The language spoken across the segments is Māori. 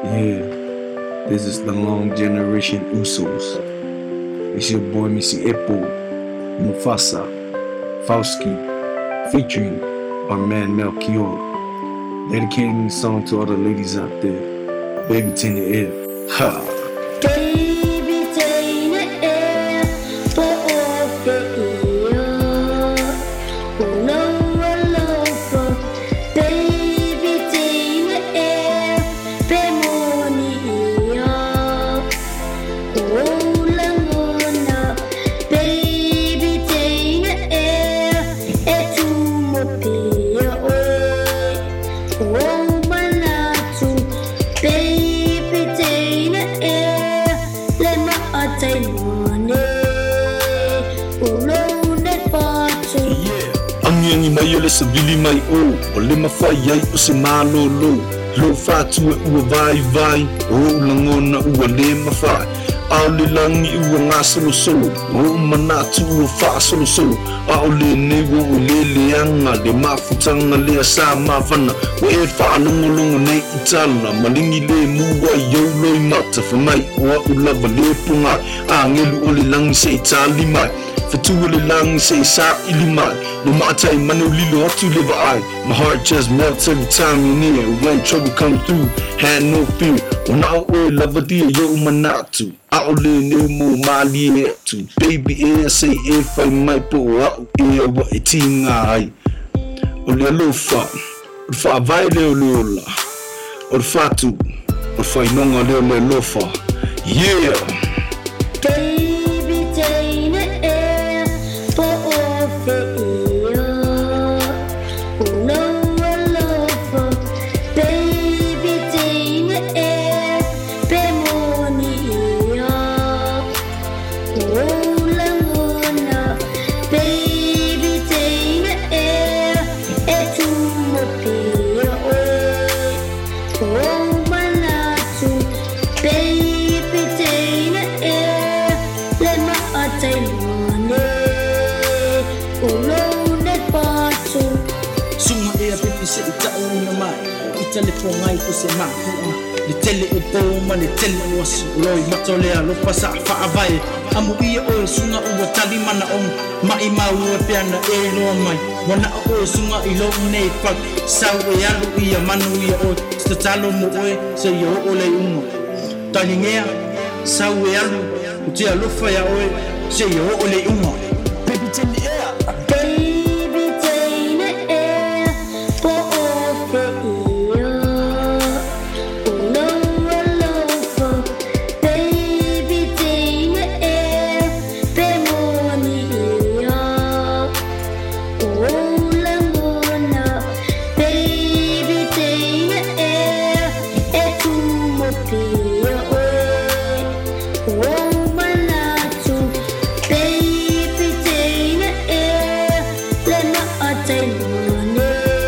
Yeah, this is the long generation USOS. It's your boy Missy Epo, Mufasa, Fauski, featuring our man L.G.U. Dedicating this song to all the ladies out there. Baby teine air. Ha! Baby teine air, på åker hon lover. Baby teine air, bemoni langona. Baby teine air, etumopia manatu. Baby teine air, lema ataimone ulone patu. Angiangi mai ole sa vili mai o le mawhai ai o se malolo. Lo fatu e ua vai o langona ua le mawhai. Ao le langi ua ngā solo o manatu ua wha solo. Ao le newa o le leanga le mafutanga le asa mawhana. O e wha longolongo nei utala malingi le mua i loi mata whamai o au lava le punga. A ngelu o le langi se itali mai. Fatua le langi se sa ili mai. No matai manu lilo atu live ai. My heart just melts every time you're near. When trouble comes through, had no fear. When I owe lava dia yo manatu. Ao le ne mo mali e tu. Baby e say if I might po au e wa e tinga ai. O le alofa. O fa vai le o le ola. O fatu. O fa inonga le o le alofa. Yeah. Baby teine air, på åker hon lover. Baby teine air, bemoni langona. Baby teine air, etumopia manatu. Baby teine air, lema ataimone ulone patu. Sunga e a pepe se i tau na mai. I tele po ngai ko se maku'a. Le tele e pōma, le tele o asu. Loi mato lea lo pasa a whaavai. Amu ia o sunga ua tali mana on. Mai mau e peana e loa mai. Wana o sunga i lo nei whak. Sau e alu ia manu ia o. Sta talo mo oe se i o le unga. Tali ngea, sau e alu. O te alofa ia oe se i o le unga. Baby teine air. Baby teine air, på åker hon lover. Baby teine air, bemoni langona. Baby teine air, etumopia manatu. Baby teine air, lema ataimone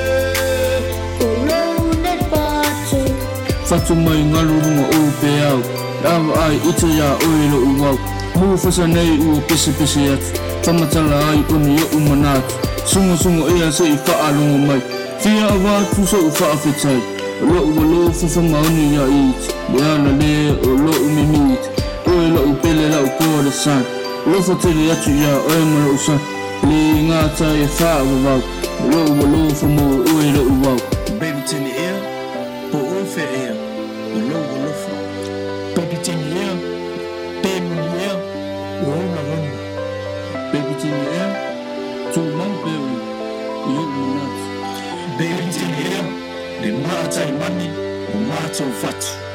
ulone patu. Fatu mai ngalurunga o pe au. Awa ai ita ya oilo uwau. Hu fasa nei ua pese atu. Whamatala ai oni o umanatu. Sunga ea se i whaalunga mai. Fia awatu so u whaafetai. O lo ua lo fafanga oni ya iti. Le ala le o lo umimiti. Oe lo upele la ukore san. Lo fatele atu ya oe ma lo san. Le ngata e whaawawau. O lo ua lo famo oe lo uwau. Baby teine air, po ofe air, o logo lofa. Baby teine air, bemoni air, o langona. Baby teine air, tu mau beu, yo manatu. Baby teine air, le matai mani, o matou fatu.